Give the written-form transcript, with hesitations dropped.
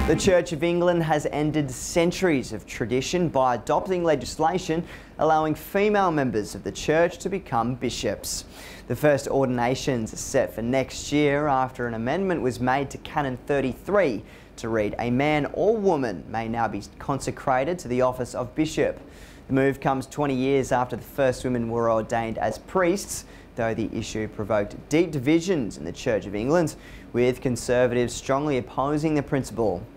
The Church of England has ended centuries of tradition by adopting legislation allowing female members of the church to become bishops. The first ordinations are set for next year after an amendment was made to Canon 33 to read, "A man or woman may now be consecrated to the office of bishop." The move comes 20 years after the first women were ordained as priests, though the issue provoked deep divisions in the Church of England, with Conservatives strongly opposing the principle.